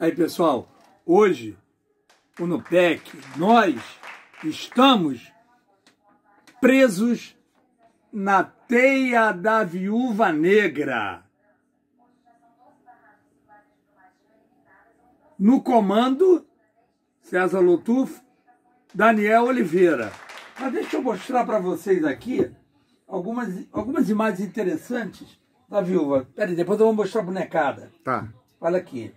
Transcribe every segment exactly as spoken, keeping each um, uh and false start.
Aí, pessoal, hoje, o Nupec, nós estamos presos na teia da Viúva Negra. No comando, César Lotufo, Daniel Oliveira. Mas deixa eu mostrar para vocês aqui algumas, algumas imagens interessantes da viúva. Peraí, depois eu vou mostrar a bonecada. Tá. Olha aqui.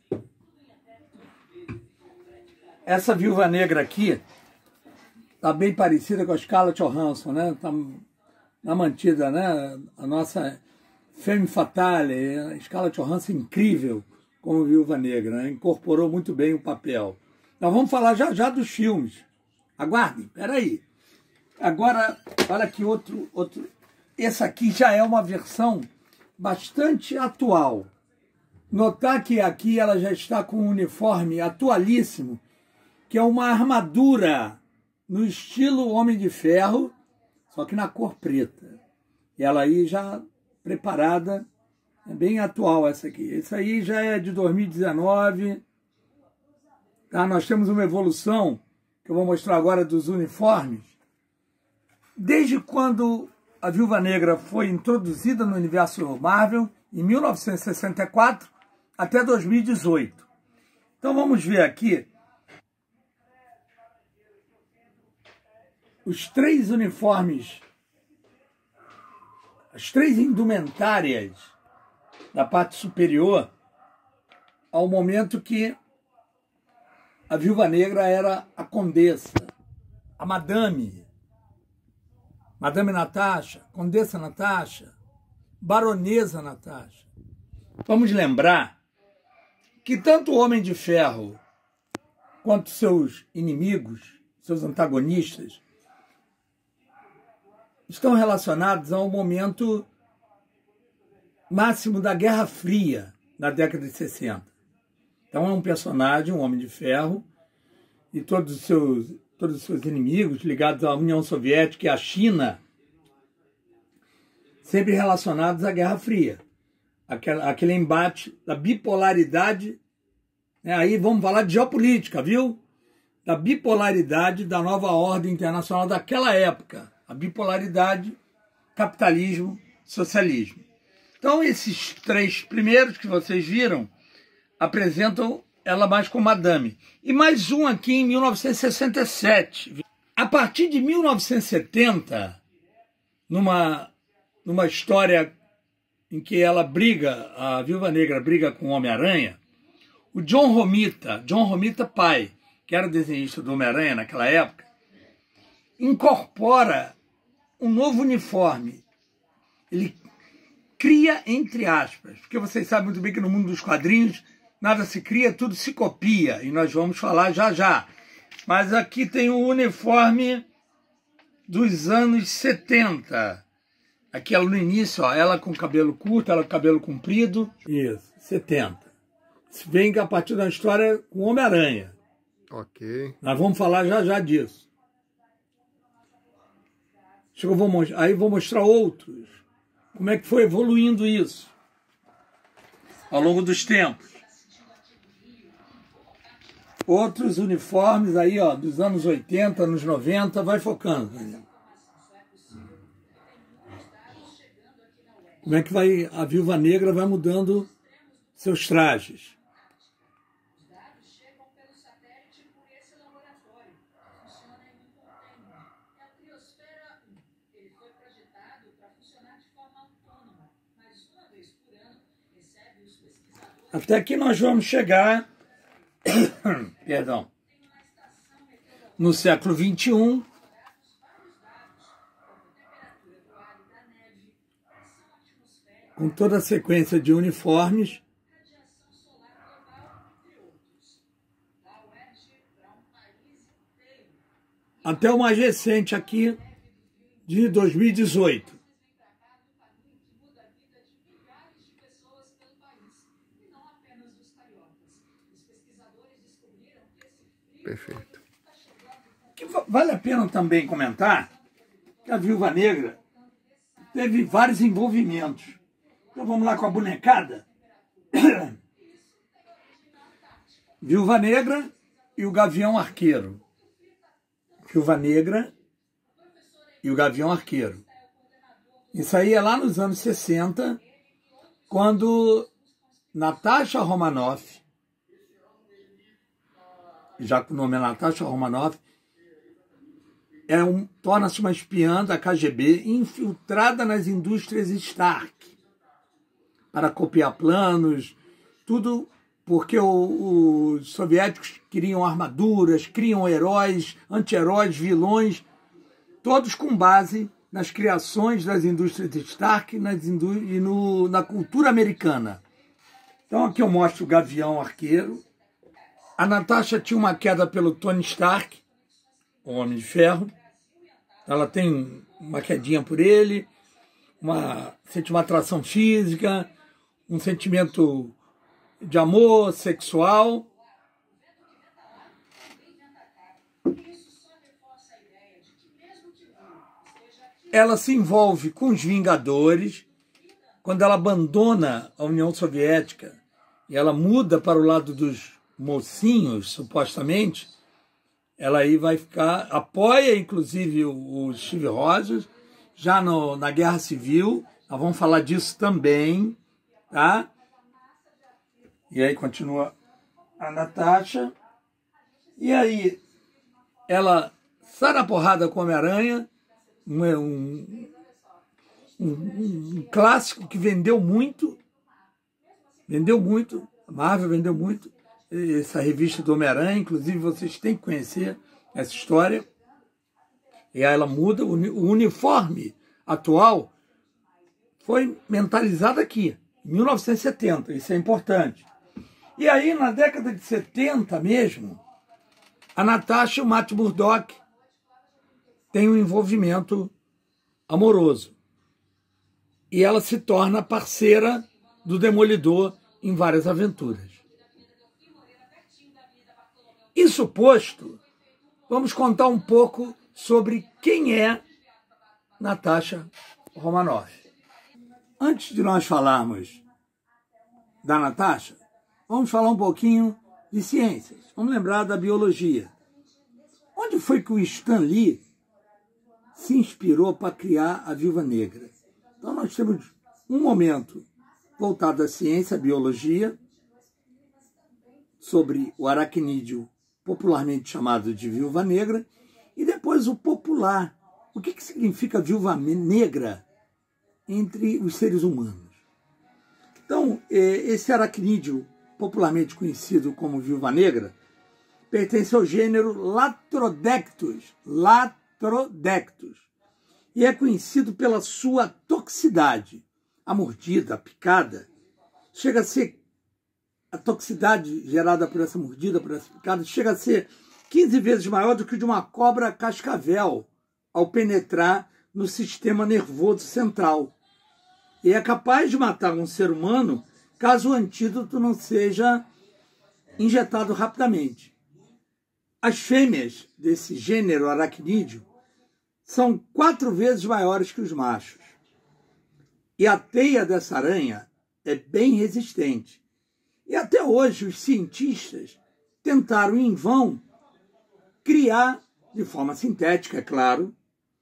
Essa Viúva Negra aqui tá bem parecida com a Scarlett Johansson, né? Tá na mantida, né? A nossa Femme Fatale, a Scarlett Johansson incrível como Viúva Negra, né? Incorporou muito bem o papel. Nós vamos falar já já dos filmes. Aguardem, peraí. Agora, olha aqui outro, outro. Esse aqui já é uma versão bastante atual. Notar que aqui ela já está com um uniforme atualíssimo, que é uma armadura no estilo Homem de Ferro, só que na cor preta. E ela aí já preparada, é bem atual essa aqui. Essa aí já é de dois mil e dezenove. Tá? Nós temos uma evolução, que eu vou mostrar agora, dos uniformes. Desde quando a Viúva Negra foi introduzida no universo Marvel, em mil novecentos e sessenta e quatro, até dois mil e dezoito. Então vamos ver aqui os três uniformes, as três indumentárias da parte superior ao momento que a Viúva Negra era a condessa, a madame, madame Natasha, condessa Natasha, baronesa Natasha. Vamos lembrar que tanto o Homem de Ferro quanto seus inimigos, seus antagonistas, estão relacionados ao momento máximo da Guerra Fria, na década de sessenta. Então é um personagem, um Homem de Ferro, e todos os seus, todos os seus inimigos ligados à União Soviética e à China, sempre relacionados à Guerra Fria. Aquele, aquele embate da bipolaridade, né? Aí vamos falar de geopolítica, viu? Da bipolaridade da nova ordem internacional daquela época. A bipolaridade, capitalismo, socialismo. Então esses três primeiros que vocês viram apresentam ela mais como madame. E mais um aqui em mil novecentos e sessenta e sete. A partir de mil novecentos e setenta, numa, numa história em que ela briga, a Viúva Negra briga com o Homem-Aranha, o John Romita, John Romita pai, que era desenhista do Homem-Aranha naquela época, incorpora um novo uniforme. Ele cria, entre aspas, porque vocês sabem muito bem que no mundo dos quadrinhos nada se cria, tudo se copia, e nós vamos falar já já. Mas aqui tem o uniforme dos anos setenta. Aqui ela no início, ó, ela com cabelo curto, ela com cabelo comprido. Isso, setenta. Se vem que a partir da história com o Homem-Aranha. Ok. Nós vamos falar já já disso. Eu vou, aí vou mostrar outros. Como é que foi evoluindo isso ao longo dos tempos. Outros uniformes aí, ó, dos anos oitenta, anos noventa, vai focando. Como é que vai, a Viúva Negra vai mudando seus trajes. Até que nós vamos chegar, perdão, no século vinte e um, com toda a sequência de uniformes, até o mais recente aqui, de dois mil e dezoito. Perfeito. Que vale a pena também comentar que a Viúva Negra teve vários envolvimentos. Então vamos lá com a bonecada. Viúva Negra e o Gavião Arqueiro. Viúva Negra e o Gavião Arqueiro. Isso aí é lá nos anos sessenta, quando Natasha Romanoff, já que o nome é Natasha Romanoff, é um, torna-se uma espiã da K G B infiltrada nas indústrias Stark para copiar planos, tudo porque o, os soviéticos queriam armaduras, criam heróis, anti-heróis, vilões, todos com base nas criações das indústrias Stark nas indú e no, na cultura americana. Então aqui eu mostro o Gavião Arqueiro. A Natasha tinha uma queda pelo Tony Stark, o Homem de Ferro. Ela tem uma quedinha por ele, uma, sente uma atração física, um sentimento de amor sexual. Ela se envolve com os Vingadores. Quando ela abandona a União Soviética e ela muda para o lado dos mocinhos, supostamente, ela aí vai ficar, apoia inclusive o, o Steve Rogers, já no, na Guerra Civil. Nós vamos falar disso também, tá? E aí continua a Natasha. E aí ela sai na porrada com o Homem-Aranha, um, um, um, um clássico que vendeu muito, vendeu muito, a Marvel vendeu muito, essa revista do Homem-Aranha, inclusive vocês têm que conhecer essa história. E aí ela muda, o uniforme atual foi mentalizado aqui, em mil novecentos e setenta, isso é importante. E aí, na década de setenta mesmo, a Natasha e o Matt Murdock têm um envolvimento amoroso. E ela se torna parceira do Demolidor em várias aventuras. Isso posto, vamos contar um pouco sobre quem é Natasha Romanoff. Antes de nós falarmos da Natasha, vamos falar um pouquinho de ciências. Vamos lembrar da biologia. Onde foi que o Stan Lee se inspirou para criar a Viúva Negra? Então nós temos um momento voltado à ciência, à biologia, sobre o aracnídeo popularmente chamado de Viúva Negra, e depois o popular. O que, que significa Viúva Negra entre os seres humanos? Então, esse aracnídeo popularmente conhecido como Viúva Negra pertence ao gênero Latrodectus, Latrodectus, e é conhecido pela sua toxicidade. A mordida, a picada, chega a ser, a toxicidade gerada por essa mordida, por essa picada, chega a ser quinze vezes maior do que de uma cobra cascavel ao penetrar no sistema nervoso central. E é capaz de matar um ser humano caso o antídoto não seja injetado rapidamente. As fêmeas desse gênero aracnídeo são quatro vezes maiores que os machos. E a teia dessa aranha é bem resistente. E até hoje os cientistas tentaram em vão criar, de forma sintética, é claro,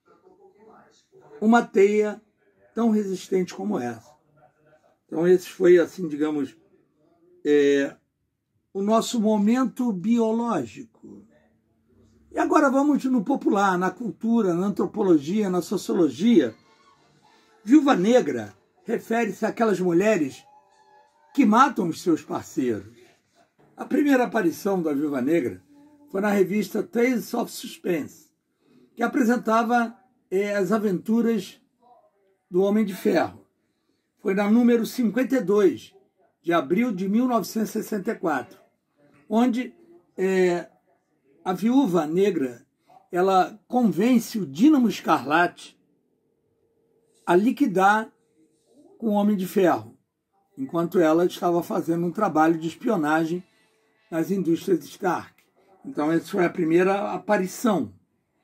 uma teia tão resistente como essa. Então esse foi, assim, digamos, é, o nosso momento biológico. E agora vamos no popular, na cultura, na antropologia, na sociologia. Viúva Negra refere-se àquelas mulheres que matam os seus parceiros. A primeira aparição da Viúva Negra foi na revista Tales of Suspense, que apresentava eh, as aventuras do Homem de Ferro. Foi na número cinquenta e dois, de abril de mil novecentos e sessenta e quatro, onde eh, a Viúva Negra ela convence o Dínamo Escarlate a liquidar com o Homem de Ferro, enquanto ela estava fazendo um trabalho de espionagem nas indústrias Stark. Então essa foi a primeira aparição.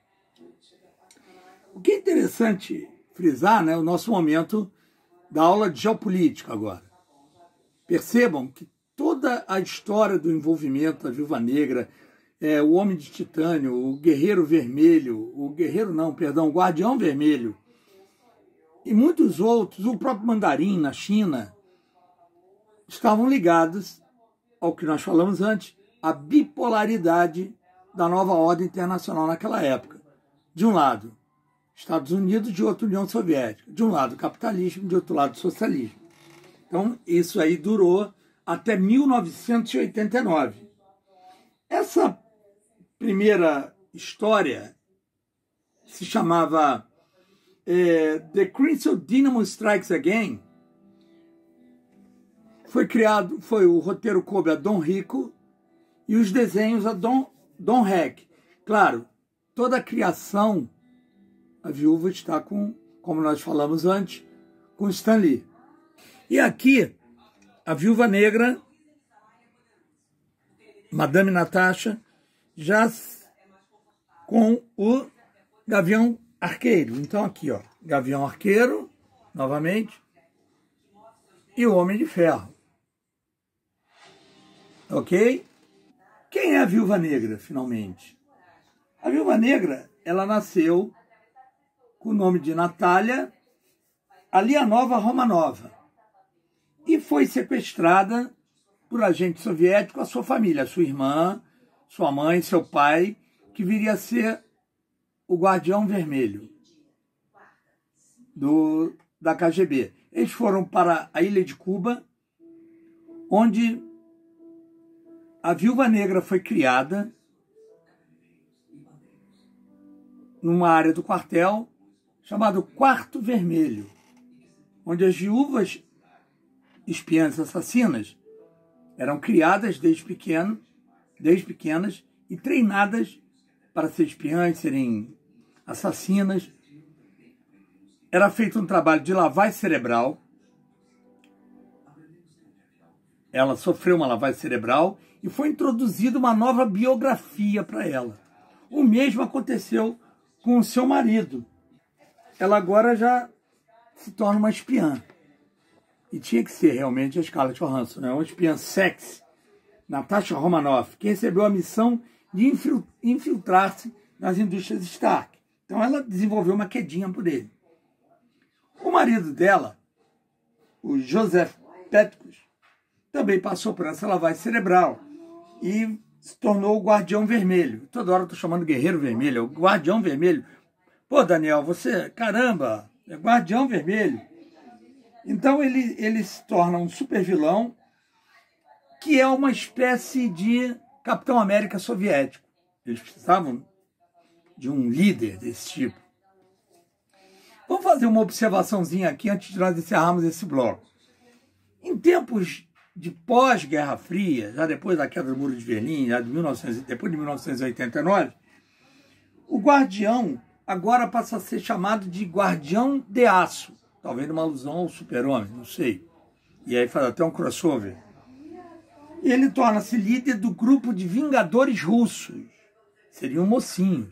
O que é interessante frisar, né, o nosso momento da aula de geopolítica agora. Percebam que todos toda a história do envolvimento da Viúva Negra, é, o Homem de Titânio, o Guerreiro Vermelho, o Guerreiro não, perdão, o Guardião Vermelho, e muitos outros, o próprio Mandarim na China, estavam ligados ao que nós falamos antes, a bipolaridade da nova ordem internacional naquela época. De um lado, Estados Unidos, de outro, União Soviética. De um lado, capitalismo, de outro lado, socialismo. Então, isso aí durou até mil novecentos e oitenta e nove. Essa primeira história se chamava é, The Crimson Dynamo Strikes Again. Foi criado, foi o roteiro coube a Don Rico e os desenhos a Don, Don Heck. Claro, toda a criação, a viúva está com, como nós falamos antes, com Stan Lee. E aqui, a Viúva Negra, Madame Natasha, já com o Gavião Arqueiro. Então aqui, ó, Gavião Arqueiro, novamente, e o Homem de Ferro. Ok? Quem é a Viúva Negra, finalmente? A Viúva Negra, ela nasceu com o nome de Natália Alianova Romanova e foi sequestrada por agente soviético a sua família, a sua irmã, sua mãe, seu pai, que viria a ser o Guardião Vermelho do, da K G B. Eles foram para a ilha de Cuba, onde a Viúva Negra foi criada numa área do quartel chamado Quarto Vermelho, onde as viúvas espiãs assassinas eram criadas desde pequeno, desde pequenas e treinadas para ser espiãs, serem assassinas. Era feito um trabalho de lavagem cerebral. Ela sofreu uma lavagem cerebral e foi introduzida uma nova biografia para ela. O mesmo aconteceu com o seu marido. Ela agora já se torna uma espiã. E tinha que ser realmente a Scarlett Johansson, né? Uma espiã sexy, Natasha Romanoff, que recebeu a missão de infiltrar-se nas indústrias Stark. Então ela desenvolveu uma quedinha por ele. O marido dela, o Joseph Petkus, também passou por essa lavagem cerebral e se tornou o Guardião Vermelho. Toda hora eu estou chamando Guerreiro Vermelho, o Guardião Vermelho. Pô, Daniel, você, caramba, é Guardião Vermelho. Então ele, ele se torna um super vilão que é uma espécie de Capitão América soviético. Eles precisavam de um líder desse tipo. Vamos fazer uma observaçãozinha aqui antes de nós encerrarmos esse bloco. Em tempos de pós-Guerra Fria, já depois da queda do Muro de Berlim, já de mil e novecentos, depois de mil novecentos e oitenta e nove, o Guardião agora passa a ser chamado de Guardião de Aço. Talvez uma alusão ao Super-Homem, não sei. E aí faz até um crossover. E ele torna-se líder do grupo de Vingadores russos. Seriam mocinhos.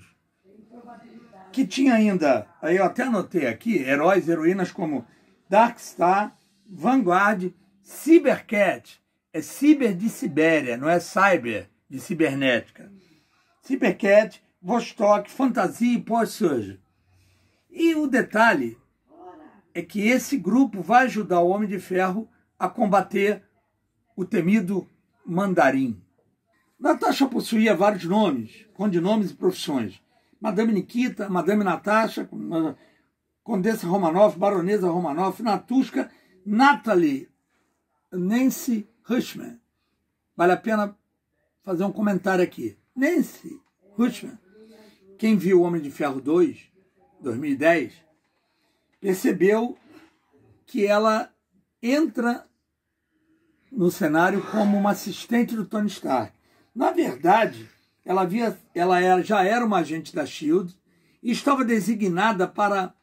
Que tinha ainda, aí eu até anotei aqui, heróis e heroínas como Darkstar, Vanguard, Cybercat. É Cyber de Sibéria, não é Cyber de cibernética. Cybercat, Vostok, Fantasia e Pós-Surge. E o detalhe é que esse grupo vai ajudar o Homem de Ferro a combater o temido Mandarim. Natasha possuía vários nomes, codinomes e profissões. Madame Nikita, Madame Natasha, Condessa Romanoff, Baronesa Romanoff, Natushka, Natalie, Nancy Hushman. Vale a pena fazer um comentário aqui. Nancy Hushman, quem viu o Homem de Ferro dois, dois mil e dez, percebeu que ela entra no cenário como uma assistente do Tony Stark. Na verdade, ela, havia, ela era, já era uma agente da SHIELD e estava designada para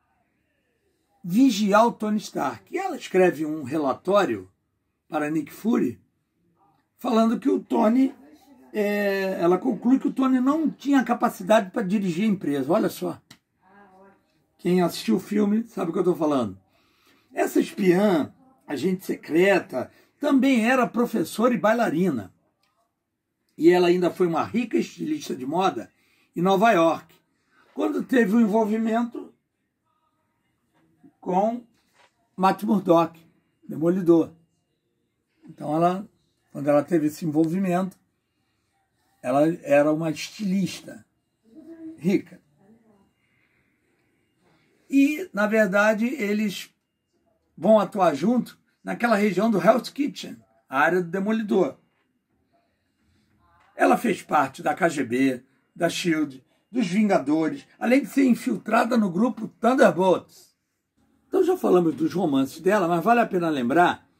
vigiar o Tony Stark. E ela escreve um relatório para Nick Fury falando que o Tony, é, ela conclui que o Tony não tinha capacidade para dirigir a empresa. Olha só. Quem assistiu o filme sabe o que eu estou falando. Essa espiã, agente secreta, também era professora e bailarina. E ela ainda foi uma rica estilista de moda em Nova York, quando teve um envolvimento com Matt Murdock, Demolidor. Então, ela, quando ela teve esse envolvimento, ela era uma estilista rica. E, na verdade, eles vão atuar junto naquela região do Hell's Kitchen, a área do Demolidor. Ela fez parte da K G B, da SHIELD, dos Vingadores, além de ser infiltrada no grupo Thunderbolts. Então já falamos dos romances dela, mas vale a pena lembrar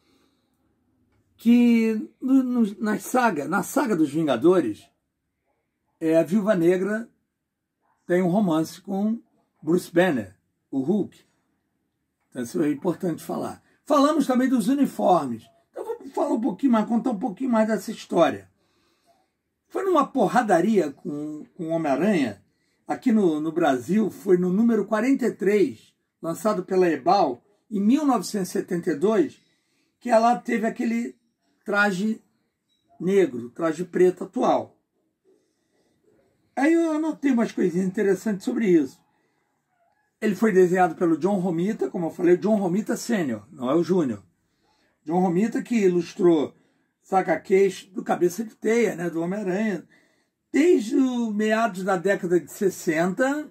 que no, no, na, saga, na saga dos Vingadores, é, a Viúva Negra tem um romance com Bruce Banner, o Hulk. Então isso é importante falar. Falamos também dos uniformes. Então vamos falar um pouquinho mais, contar um pouquinho mais dessa história. Foi numa porradaria com, com o Homem-Aranha, aqui no, no Brasil, foi no número quarenta e três, lançado pela Ebal, em mil novecentos e setenta e dois, que ela teve aquele traje negro, traje preto atual. Aí eu anotei umas coisinhas interessantes sobre isso. Ele foi desenhado pelo John Romita, como eu falei, John Romita Sênior, não é o Júnior. John Romita que ilustrou Saga Case do Cabeça de Teia, né, do Homem-Aranha, desde o meados da década de sessenta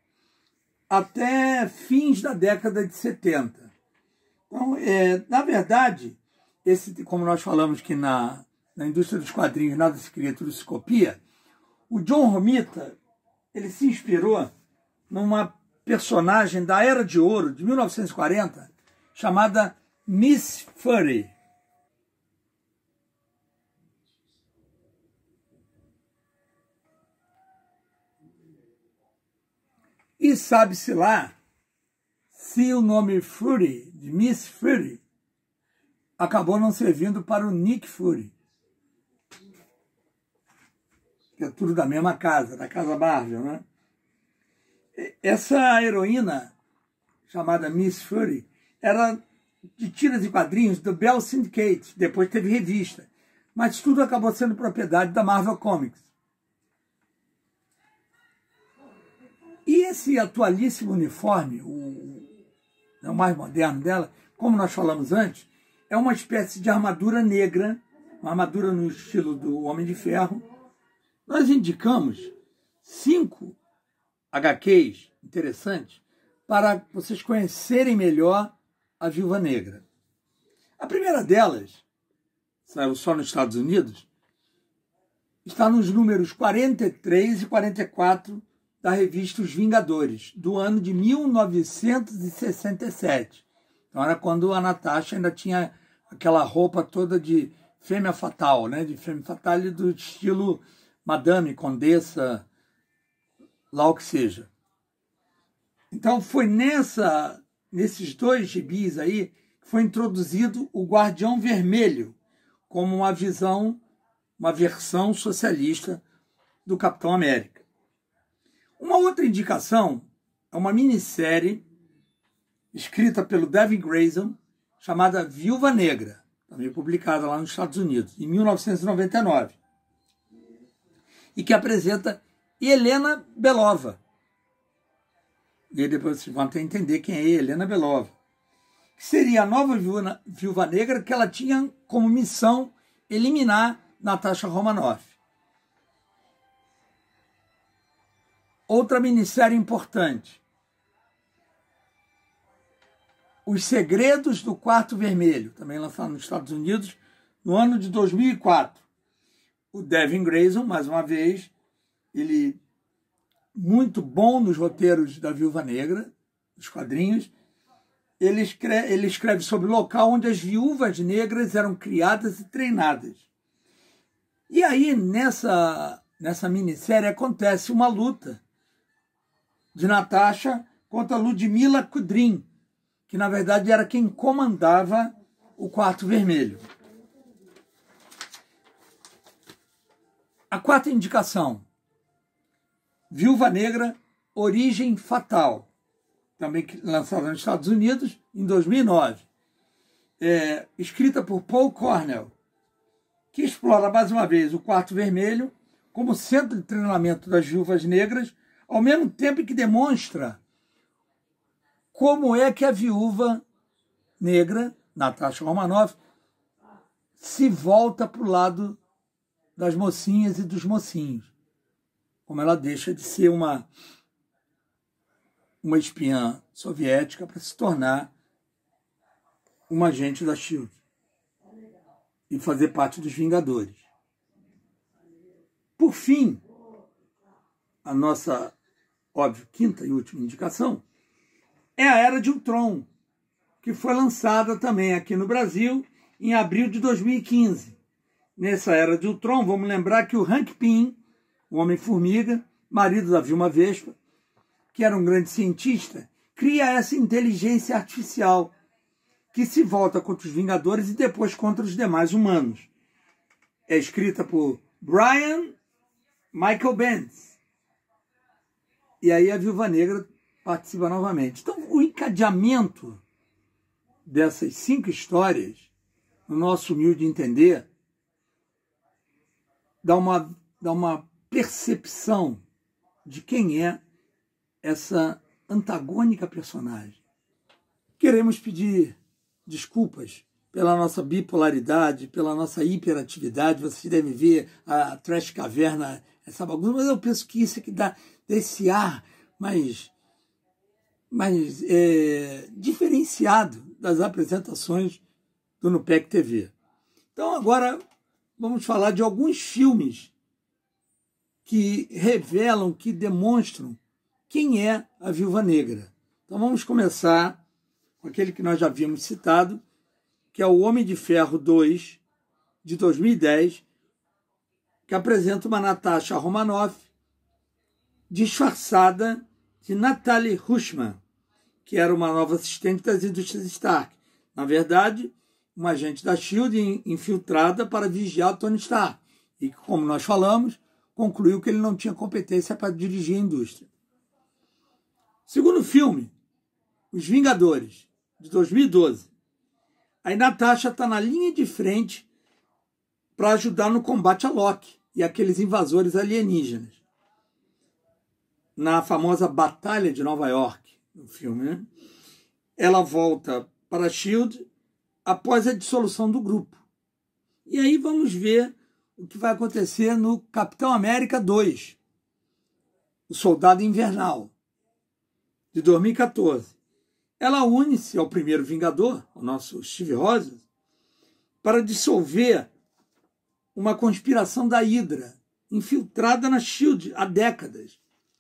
até fins da década de setenta. Então, é, na verdade, esse, como nós falamos que na, na indústria dos quadrinhos nada se cria, tudo se copia, o John Romita ele se inspirou numa personagem da Era de Ouro, de mil novecentos e quarenta, chamada Miss Fury. E sabe-se lá se o nome Fury, de Miss Fury, acabou não servindo para o Nick Fury. Que é tudo da mesma casa, da casa Marvel, né? Essa heroína, chamada Miss Fury, era de tiras e quadrinhos do Bell Syndicate, depois teve revista. Mas tudo acabou sendo propriedade da Marvel Comics. E esse atualíssimo uniforme, o, o mais moderno dela, como nós falamos antes, é uma espécie de armadura negra, uma armadura no estilo do Homem de Ferro. Nós indicamos cinco H Qs interessantes para vocês conhecerem melhor a Viúva Negra. A primeira delas, saiu só nos Estados Unidos, está nos números quarenta e três e quarenta e quatro da revista Os Vingadores, do ano de mil novecentos e sessenta e sete. Então era quando a Natasha ainda tinha aquela roupa toda de fêmea fatal, né? De fêmea fatale do estilo Madame, Condessa, lá o que seja. Então foi nessa, nesses dois gibis aí que foi introduzido o Guardião Vermelho como uma visão, uma versão socialista do Capitão América. Uma outra indicação é uma minissérie escrita pelo Devin Grayson, chamada Viúva Negra, também publicada lá nos Estados Unidos, em mil novecentos e noventa e nove, e que apresenta Helena Belova. E aí depois vocês vão até entender quem é Helena Belova, que seria a nova viúva, viúva negra que ela tinha como missão eliminar Natasha Romanoff. Outra minissérie importante, Os Segredos do Quarto Vermelho, também lançado nos Estados Unidos no ano de dois mil e quatro. O Devin Grayson, mais uma vez, ele muito bom nos roteiros da Viúva Negra, dos quadrinhos. Ele escreve, ele escreve sobre o local onde as viúvas negras eram criadas e treinadas. E aí, nessa, nessa minissérie, acontece uma luta de Natasha contra Ludmila Kudrin, que na verdade era quem comandava o Quarto Vermelho. A quarta indicação, Viúva Negra, Origem Fatal, também lançada nos Estados Unidos em dois mil e nove. é, escrita por Paul Cornell, que explora mais uma vez o Quarto Vermelho como centro de treinamento das viúvas negras, ao mesmo tempo que demonstra como é que a viúva negra, Natasha Romanoff, se volta para o lado das mocinhas e dos mocinhos. Como ela deixa de ser uma, uma espiã soviética para se tornar uma agente da SHIELD e fazer parte dos Vingadores. Por fim, a nossa, óbvio, quinta e última indicação é a Era de Ultron, que foi lançada também aqui no Brasil em abril de dois mil e quinze. Nessa Era de Ultron, vamos lembrar que o Hank Pym, o Homem-Formiga, marido da Vilma Vespa, que era um grande cientista, cria essa inteligência artificial que se volta contra os Vingadores e depois contra os demais humanos. É escrita por Brian Michael Bendis. E aí a Viúva Negra participa novamente. Então, o encadeamento dessas cinco histórias, no nosso humilde entender, dá uma, dá uma percepção de quem é essa antagônica personagem. Queremos pedir desculpas pela nossa bipolaridade, pela nossa hiperatividade. Vocês devem ver a Trash Caverna, essa bagunça, mas eu penso que isso é que dá esse ar mais, mais é, diferenciado das apresentações do Nupec T V. Então agora vamos falar de alguns filmes que revelam, que demonstram quem é a Viúva Negra. Então vamos começar com aquele que nós já havíamos citado, que é o Homem de Ferro dois, de dois mil e dez, que apresenta uma Natasha Romanoff disfarçada de Natalie Hushman, que era uma nova assistente das indústrias Stark. Na verdade, uma agente da SHIELD infiltrada para vigiar o Tony Stark. E que, como nós falamos, concluiu que ele não tinha competência para dirigir a indústria. Segundo filme, Os Vingadores, de dois mil e doze. Aí Natasha está na linha de frente para ajudar no combate a Loki e aqueles invasores alienígenas. Na famosa Batalha de Nova York, no filme, né? Ela volta para a SHIELD após a dissolução do grupo. E aí vamos ver o que vai acontecer no Capitão América dois, o Soldado Invernal, de dois mil e quatorze. Ela une-se ao primeiro Vingador, o nosso Steve Rogers, para dissolver uma conspiração da Hydra, infiltrada na SHIELD há décadas.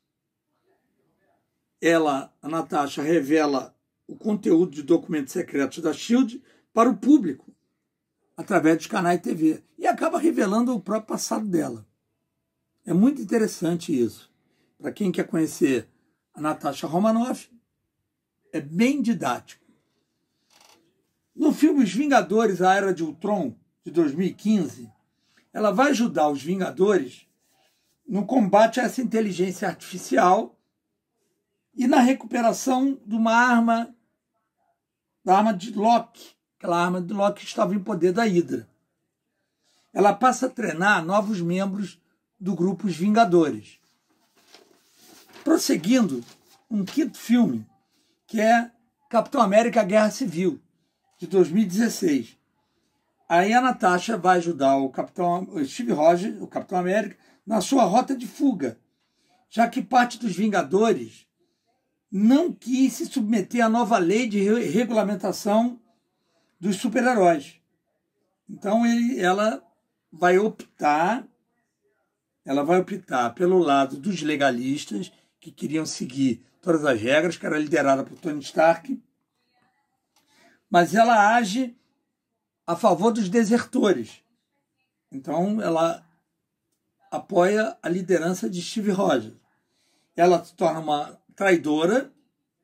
Ela, a Natasha, revela o conteúdo de documentos secretos da SHIELD para o público, através dos canais de T V, e acaba revelando o próprio passado dela. É muito interessante isso. Para quem quer conhecer a Natasha Romanoff, é bem didático. No filme Os Vingadores, a Era de Ultron, de dois mil e quinze, ela vai ajudar os Vingadores no combate a essa inteligência artificial e na recuperação de uma arma, da arma de Loki, aquela arma de Loki que estava em poder da Hydra. Ela passa a treinar novos membros do grupo Os Vingadores. Prosseguindo, um quinto filme, que é Capitão América Guerra Civil, de dois mil e dezesseis. Aí a Natasha vai ajudar o Capitão o Steve Rogers, o Capitão América, na sua rota de fuga, já que parte dos Vingadores não quis se submeter à nova lei de regulamentação dos super-heróis. Então ele, ela vai optar, ela vai optar pelo lado dos legalistas, que queriam seguir todas as regras, que era liderada por Tony Stark, mas ela age a favor dos desertores. Então ela apoia a liderança de Steve Rogers. Ela se torna uma traidora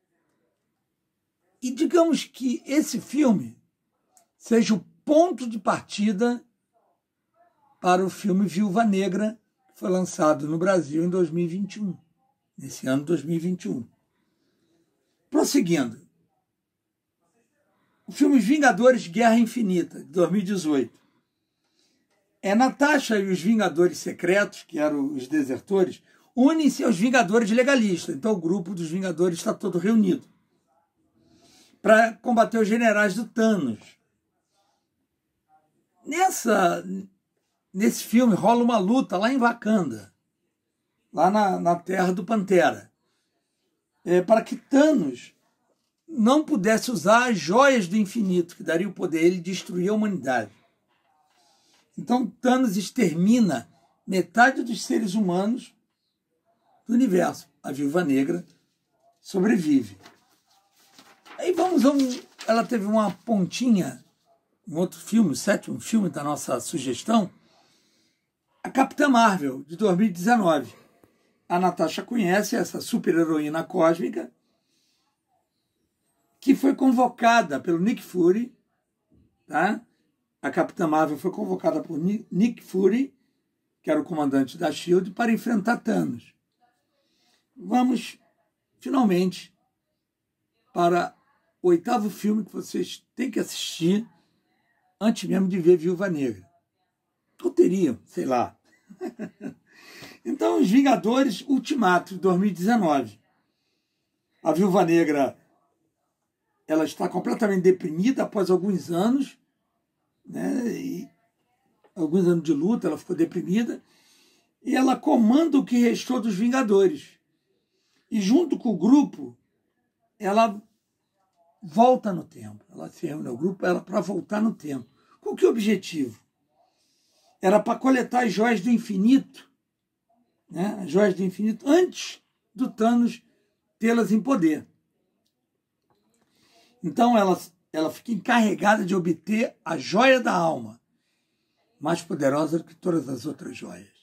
e digamos que esse filme seja o ponto de partida para o filme Viúva Negra, que foi lançado no Brasil em dois mil e vinte e um. Nesse ano de dois mil e vinte e um. Prosseguindo. o filme Os Vingadores Guerra Infinita, de dois mil e dezoito. É Natasha e os Vingadores Secretos, que eram os desertores, unem-se aos Vingadores Legalistas. Então o grupo dos Vingadores está todo reunido para combater os generais do Thanos. Nessa, nesse filme rola uma luta lá em Wakanda, lá na, na terra do Pantera, é, para que Thanos não pudesse usar as joias do infinito, que daria o poder a ele destruir a humanidade. Então Thanos extermina metade dos seres humanos do universo. A Viúva Negra sobrevive. Aí vamos a um... Ela teve uma pontinha, um outro filme, o sétimo filme da nossa sugestão, a Capitã Marvel, de dois mil e dezenove. A Natasha conhece essa super-heroína cósmica que foi convocada pelo Nick Fury, tá? A Capitã Marvel foi convocada por Nick Fury, que era o comandante da SHIELD, para enfrentar Thanos. Vamos, finalmente, para o oitavo filme que vocês têm que assistir antes mesmo de ver Viúva Negra. Ou teriam, sei lá. Então, Os Vingadores Ultimato, de dois mil e dezenove. A Viúva Negra, ela está completamente deprimida após alguns anos, né? E alguns anos de luta, ela ficou deprimida, e ela comanda o que restou dos Vingadores. E junto com o grupo, ela volta no tempo. Ela se reúne ao grupo ela para voltar no tempo. Com que objetivo? Era para coletar as joias do infinito, né? As joias do infinito, antes do Thanos tê-las em poder. Então ela, ela fica encarregada de obter a joia da alma, mais poderosa do que todas as outras joias.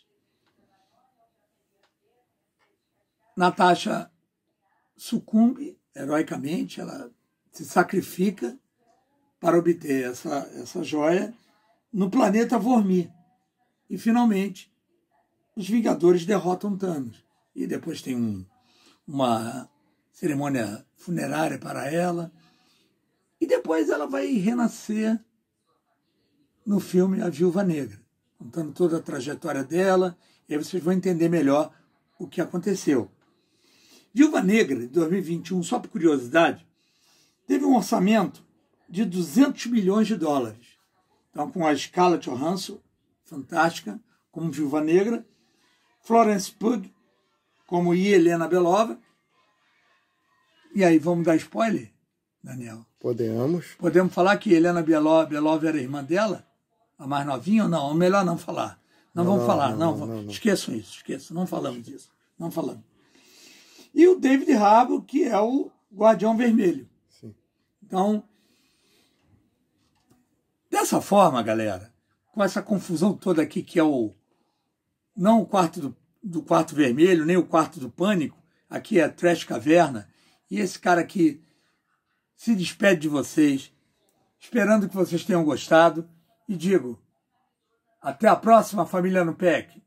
Natasha sucumbe heroicamente, ela se sacrifica para obter essa, essa joia no planeta Vormir. E, finalmente, os Vingadores derrotam Thanos. E depois tem um, uma cerimônia funerária para ela. E depois ela vai renascer no filme A Viúva Negra, contando toda a trajetória dela. E aí vocês vão entender melhor o que aconteceu. Viúva Negra, de dois mil e vinte e um, só por curiosidade, teve um orçamento de duzentos milhões de dólares. Então, com a Scarlett Johansson, fantástica, como Viúva Negra, Florence Pugh, como Yelena Belova. E aí, vamos dar spoiler, Daniel? Podemos. Podemos falar que Yelena Belova, Belova era irmã dela? A mais novinha ou não? Melhor não falar. Não, não vamos não, falar, não, não, não, não. Esqueçam isso, esqueçam, não falamos disso. Não falamos. E o David Harbour, que é o Guardião Vermelho. Sim. Então, dessa forma, galera, com essa confusão toda aqui, que é o não o quarto do, do quarto vermelho, nem o quarto do pânico, aqui é a Trash Caverna, e esse cara aqui se despede de vocês, esperando que vocês tenham gostado, e digo, até a próxima, família no P E C.